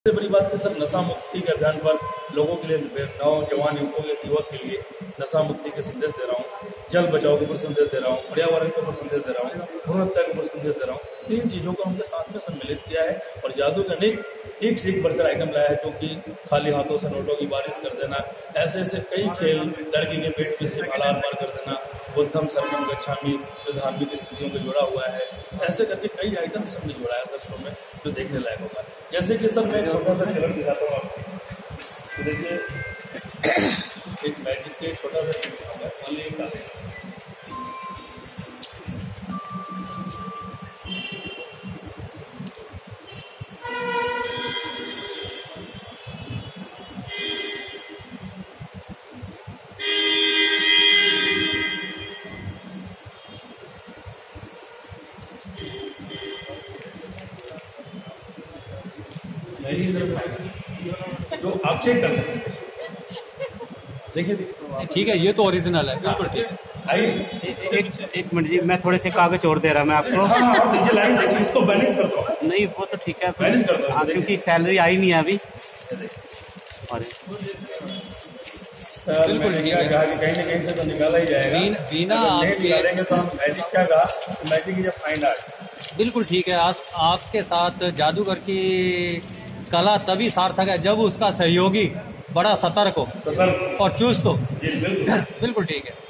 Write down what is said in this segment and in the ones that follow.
सबसे बड़ी बात है सर, नशा मुक्ति के अभियान पर लोगों के लिए, नौजवान युवक के लिए नशा मुक्ति के संदेश दे रहा हूँ, जल बचाओ के ऊपर संदेश दे रहा हूँ, पर्यावरण के ऊपर संदेश दे रहा हूँ, भ्रूण हत्या के ऊपर संदेश दे रहा हूँ। तीन चीजों को हमने साथ में सम्मिलित किया है और जादू का एक से एक बढ़कर आइटम लाया है, जो कि खाली हाथों से नोटों की बारिश कर देना, ऐसे ऐसे कई खेल, लड़की के पेट में से भाला पार कर देना, बुद्धम शरणम गच्छामि जो धार्मिक स्थितियों को जोड़ा हुआ है, ऐसे करके कई आइटम हमने जोड़ा है सर शो में, जो देखने लायक होगा। जैसे कि सर मैं छोटा सा ट्रेलर दिखाता हूँ आपको, तो देखिए एक मैजिक के छोटा सा दिखाऊंगा, खाली एक डालें। जो आप चेक कर सकते हैं, देखिए ठीक है, ये तो ओरिजिनल है, बिल्कुल ठीक है। आइए एक मिनट जी, मैं थोड़े से कागज और दे रहा मैं आपको। हाँ, और दीजिए, लाइन देखिए, इसको बैलेंस कर दो। नहीं वो तो ठीक है, बैलेंस कर दो, हाँ, क्योंकि सैलरी आई नहीं है अभी। और बिल्कुल ठीक है, कहीं ना कहीं से तो निकाला ही जाएगा। बिना आप निकालेंगे तो हम मैजिक क्या कहा, magic is a fine art. बिल्कुल ठीक है। आपके साथ जादूगर की कला तभी सार्थक है जब उसका सहयोगी बड़ा सतर्क हो और चुस्त हो। बिल्कुल ठीक है।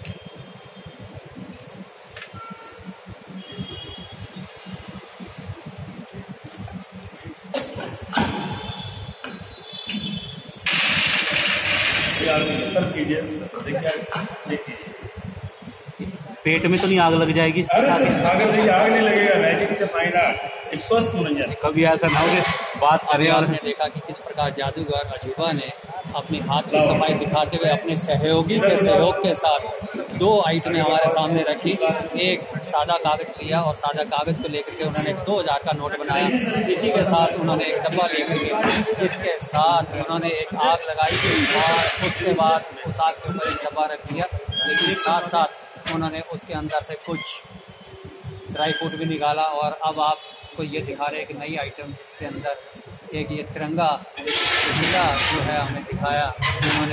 सर कीजिए, देखिए पेट में तो नहीं आग लग जाएगी? अरे सर, अगर देखिए आग नहीं लगेगा, magic is a fine art, एक स्वस्थ मनोरंजन। कभी ऐसा ना हो बात करें। और हमने देखा कि किस प्रकार जादूगर अजूबा ने अपने हाथ की सफाई दिखाते हुए अपने सहयोगी के सहयोग के साथ दो आइटमें हमारे सामने रखी। एक सादा कागज लिया और सादा कागज को लेकर के उन्होंने 2000 का नोट बनाया। इसी के साथ उन्होंने एक डब्बा लेकर के, जिसके साथ उन्होंने एक आग लगाई और उसके बाद उस आग के ऊपर एक डब्बा रख दिया। लेकिन साथ साथ उन्होंने उसके अंदर से कुछ ड्राई फ्रूट भी निकाला और अब आपको ये दिखा रहे हैं कि नई आइटम, जिसके अंदर एक ये तिरंगा झंडा जो है हमें दिखाया उन्होंने।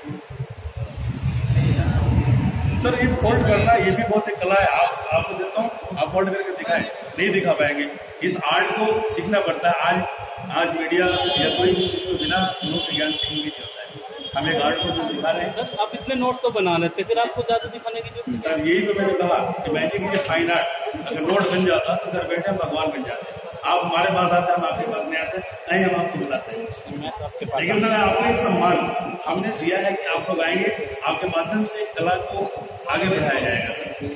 सर ये फोल्ड करना, ये भी बहुत एक कला है। आपको देता हूँ, आप फोल्ड करके दिखाएं, नहीं दिखा पाएंगे। इस आर्ट को सीखना पड़ता है। आज मीडिया या कोई भी चीज को बिना नोट ज्ञान कहीं भी नहीं होता है। हम एक आर्ट को जो दिखा रहे हैं। सर आप इतने नोट तो बना लेते, फिर आपको जादू दिखाने की जरूरत? सर यही तो मैंने कहा कि magic is a fine art. अगर नोट बन जाता तो घर बैठे हम भगवान बन जाते। आप हमारे पास आते, हम आपके पास नहीं आते, नहीं हम आपको बुलाते हैं। लेकिन सर आपको एक सम्मान हमने दिया है कि आप लोग आएंगे, आपके माध्यम से कला को आगे बढ़ाया जाएगा। सर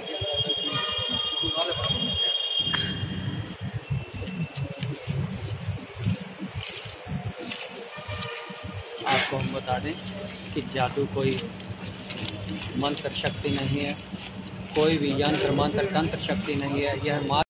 आपको हम बता दें कि जादू कोई मंत्र शक्ति नहीं है, कोई भी यंत्र मंत्र तंत्र शक्ति नहीं है। यह